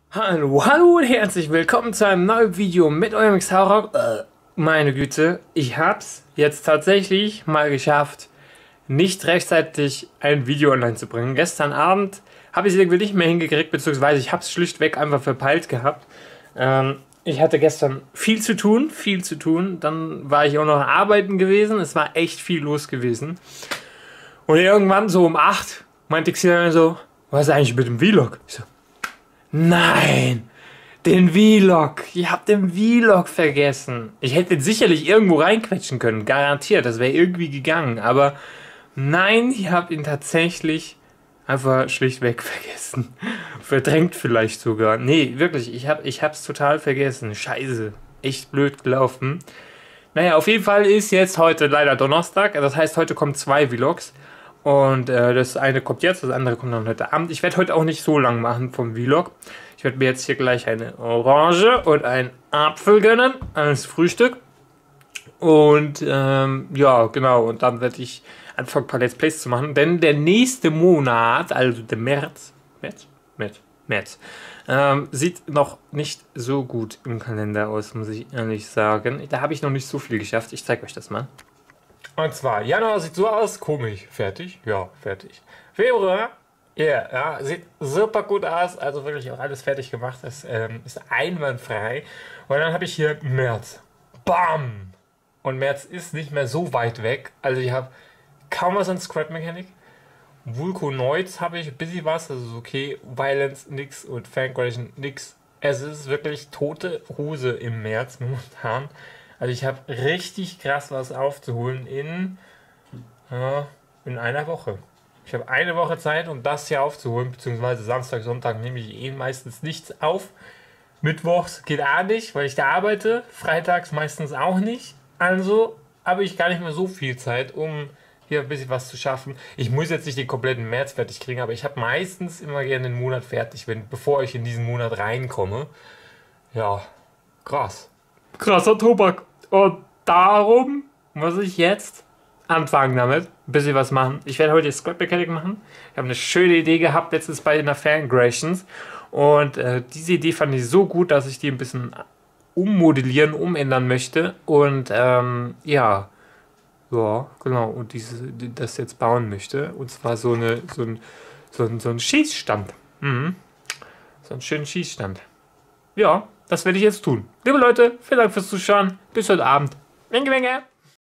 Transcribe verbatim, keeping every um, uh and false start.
Hallo, hallo und herzlich willkommen zu einem neuen Video mit eurem Xaurock. Äh, meine Güte, ich hab's jetzt tatsächlich mal geschafft, nicht rechtzeitig ein Video online zu bringen. Gestern Abend habe ich es irgendwie nicht mehr hingekriegt, beziehungsweise ich habe es schlichtweg einfach verpeilt gehabt. Ähm, ich hatte gestern viel zu tun, viel zu tun. Dann war ich auch noch arbeiten gewesen. Es war echt viel los gewesen. Und irgendwann so um acht meinte Xi so, was ist eigentlich mit dem Vlog? Ich so, nein, den Vlog. Ihr habt den Vlog vergessen. Ich hätte den sicherlich irgendwo reinquetschen können, garantiert. Das wäre irgendwie gegangen. Aber nein, ihr habt ihn tatsächlich einfach schlichtweg vergessen. Verdrängt vielleicht sogar. Nee, wirklich, ich, hab, ich hab's total vergessen. Scheiße. Echt blöd gelaufen. Naja, auf jeden Fall ist jetzt heute leider Donnerstag. Das heißt, heute kommen zwei Vlogs. Und äh, das eine kommt jetzt, das andere kommt dann heute Abend. Ich werde heute auch nicht so lang machen vom Vlog. Ich werde mir jetzt hier gleich eine Orange und einen Apfel gönnen als Frühstück. Und ähm, ja, genau. Und dann werde ich anfangen, ein paar Let's Plays zu machen. Denn der nächste Monat, also der März, März, März, März, ähm, sieht noch nicht so gut im Kalender aus, muss ich ehrlich sagen. Da habe ich noch nicht so viel geschafft. Ich zeige euch das mal. Und zwar, Januar sieht so aus, komisch, fertig, ja, fertig. Februar, yeah, ja, sieht super gut aus, also wirklich auch alles fertig gemacht, das ähm, ist einwandfrei. Und dann habe ich hier März, bam! Und März ist nicht mehr so weit weg, also ich habe kaum was an Scrap Mechanic. Vulcanoids habe ich ein bisschen was, das ist okay, Violence nix und Fangration nix. Es ist wirklich tote Hose im März momentan. Also ich habe richtig krass was aufzuholen in, äh, in einer Woche. Ich habe eine Woche Zeit, um das hier aufzuholen, beziehungsweise Samstag, Sonntag nehme ich eh meistens nichts auf. Mittwochs geht auch nicht, weil ich da arbeite. Freitags meistens auch nicht. Also habe ich gar nicht mehr so viel Zeit, um hier ein bisschen was zu schaffen. Ich muss jetzt nicht den kompletten März fertig kriegen, aber ich habe meistens immer gerne den Monat fertig, wenn, bevor ich in diesen Monat reinkomme. Ja, krass. Krasser Tobak. Und darum muss ich jetzt anfangen damit, ein bisschen was machen. Ich werde heute Scrap Mechanic machen. Ich habe eine schöne Idee gehabt, letztens bei einer Fangrations. Und äh, diese Idee fand ich so gut, dass ich die ein bisschen ummodellieren, umändern möchte. Und ähm, ja, ja, genau. Und diese, das jetzt bauen möchte. Und zwar so, eine, so, ein, so, ein, so ein Schießstand. Mhm. So einen schönen Schießstand. Ja, das werde ich jetzt tun. Liebe Leute, vielen Dank fürs Zuschauen. Bis heute Abend. Wenge, wenge.